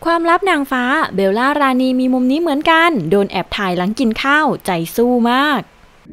ความลับนางฟ้าเบลล่ารานีมีมุมนี้เหมือนกันโดนแอบถ่ายหลังกินข้าวใจสู้มาก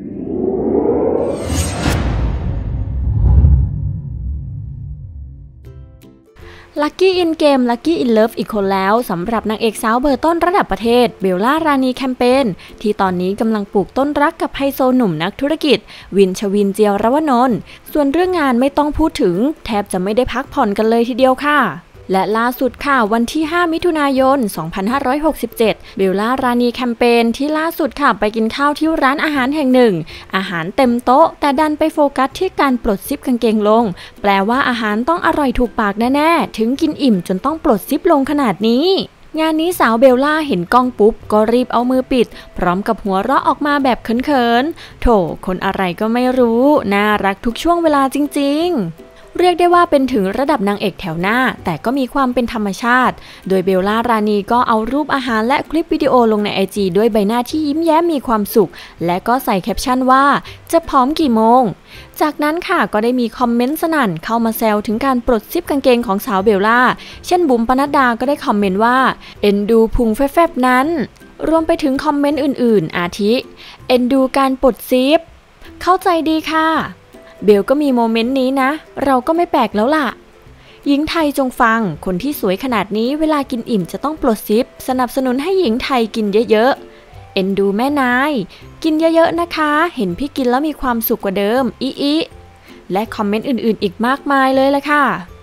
ลัคกี้อินเกมลัคกี้อินเลิฟอีกคนแล้วสำหรับนางเอกสาวเบอร์ต้นระดับประเทศเบลล่ารานีแคมเปญที่ตอนนี้กำลังปลูกต้นรักกับไฮโซหนุ่มนักธุรกิจวินชวินเจียรวนนท์ส่วนเรื่องงานไม่ต้องพูดถึงแทบจะไม่ได้พักผ่อนกันเลยทีเดียวค่ะและล่าสุดค่ะวันที่5มิถุนายน2567เบลล่ารานีแคมเปญที่ล่าสุดค่ะไปกินข้าวที่ร้านอาหารแห่งหนึ่งอาหารเต็มโต๊ะแต่ดันไปโฟกัสที่การปลดซิปกางเกงลงแปลว่าอาหารต้องอร่อยถูกปากแน่ๆถึงกินอิ่มจนต้องปลดซิปลงขนาดนี้งานนี้สาวเบลล่าเห็นกล้องปุ๊บก็รีบเอามือปิดพร้อมกับหัวเราะออกมาแบบเขินๆโถคนอะไรก็ไม่รู้น่ารักทุกช่วงเวลาจริงๆเรียกได้ว่าเป็นถึงระดับนางเอกแถวหน้าแต่ก็มีความเป็นธรรมชาติโดยเบลล่ารานีก็เอารูปอาหารและคลิปวิดีโอลงใน IG ด้วยใบหน้าที่ยิ้มแย้มมีความสุขและก็ใส่แคปชั่นว่าจะพร้อมกี่โมงจากนั้นค่ะก็ได้มีคอมเมนต์สนั่นเข้ามาแซวถึงการปลดซิปกางเกงของสาวเบลล่าเช่นบุ๋มปนัดดาก็ได้คอมเมนต์ว่าเอ็นดูพุงแฟบๆนั้นรวมไปถึงคอมเมนต์อื่นๆอาทิเอ็นดูการปลดซิปเข้าใจดีค่ะเบลก็มีโมเมนต์นี้นะเราก็ไม่แปลกแล้วล่ะหญิงไทยจงฟังคนที่สวยขนาดนี้เวลากินอิ่มจะต้องปลดซิปสนับสนุนให้หญิงไทยกินเยอะๆเอ็นดูแม่นายกินเยอะๆนะคะเห็นพี่กินแล้วมีความสุขกว่าเดิมอิและคอมเมนต์อื่นๆอีกมากมายเลยแหละค่ะ